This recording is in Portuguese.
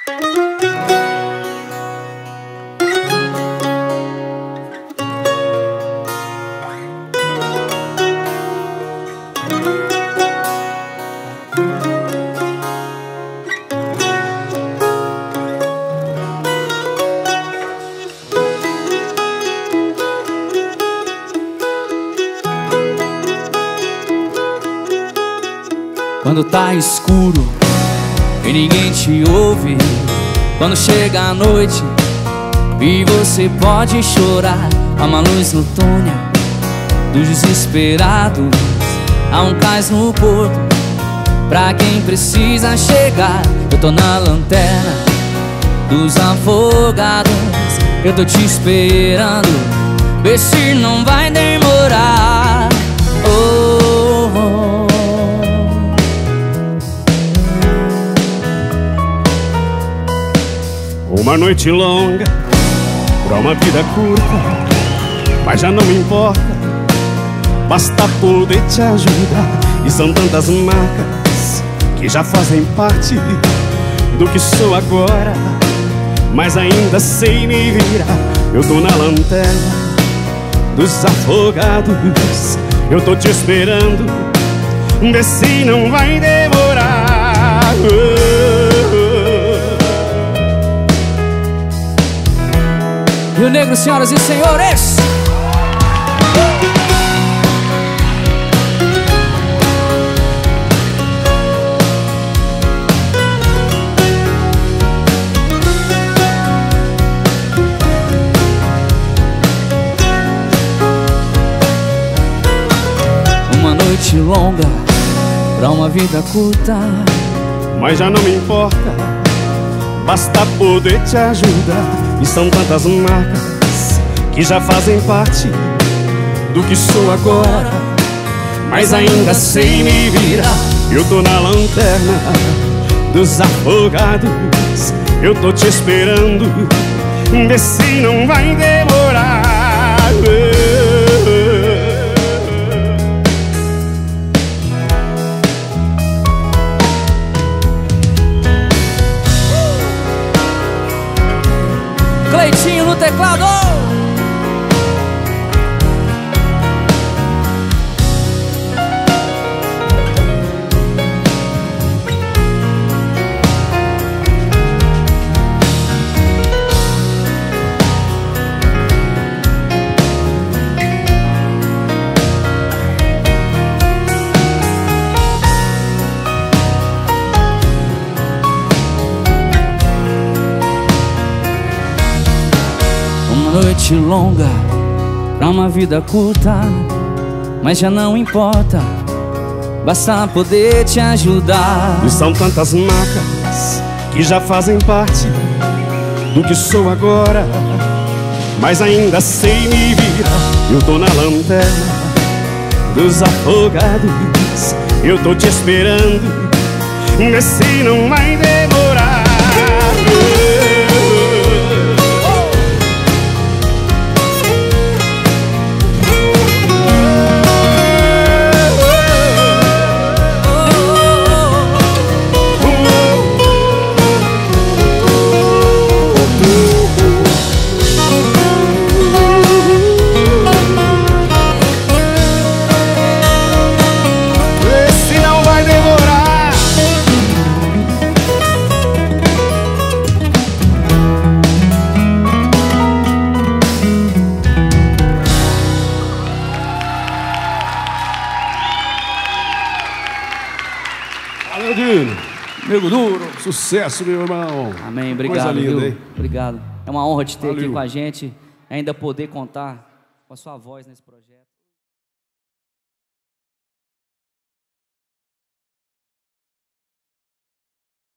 Quando tá escuro e ninguém te ouve, quando chega a noite e você pode chorar, há uma luz no túnel dos desesperados, há um cais no porto pra quem precisa chegar. Eu tô na lanterna dos afogados, eu tô te esperando, vê se não vai demorar. Oh, oh. Uma noite longa pra uma vida curta, mas já não me importa, basta poder te ajudar. E são tantas marcas que já fazem parte do que sou agora, mas ainda sei me virar. Eu tô na lanterna dos afogados, eu tô te esperando, vê se não vai demorar. Rio Negro, senhoras e senhores. Uma noite longa pra uma vida curta, mas já não me importa, basta poder te ajudar. E são tantas marcas que já fazem parte do que sou agora, mas ainda sei me virar. Eu tô na lanterna dos afogados, eu tô te esperando, vê se não vai demorar. Cleitinho no teclado. Uma noite longa pra uma vida curta, mas já não importa, basta poder te ajudar. E são tantas marcas que já fazem parte do que sou agora, mas ainda sei me virar. Eu tô na lanterna dos afogados, eu tô te esperando, vê se não vai demorar. Valeu, Dino. Nego duro. Sucesso, meu irmão. Amém, obrigado, Coisa linda, viu? hein? Obrigado. É uma honra te ter Valeu. aqui com a gente, ainda poder contar com a sua voz nesse projeto.